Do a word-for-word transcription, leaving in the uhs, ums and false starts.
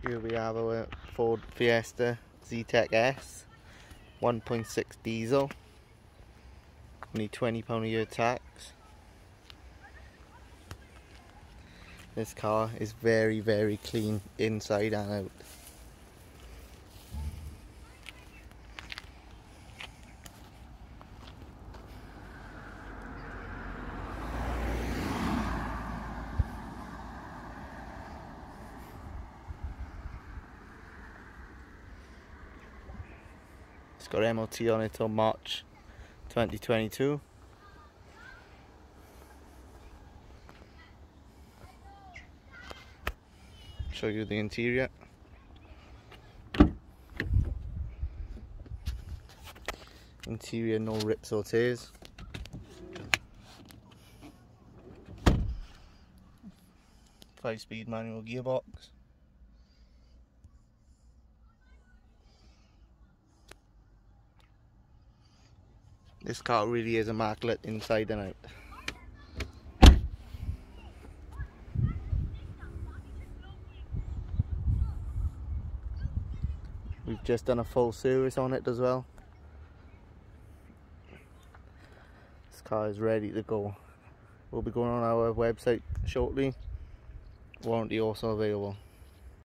Here we have our Ford Fiesta Zetec S, one point six diesel, only twenty pounds a year tax. This car is very very clean inside and out. It's got M O T on it till March twenty twenty-two. Show you the interior. Interior, no rips or tears. Five speed manual gearbox. This car really is immaculate inside and out. We've just done a full service on it as well. This car is ready to go. We'll be going on our website shortly. Warranty also available.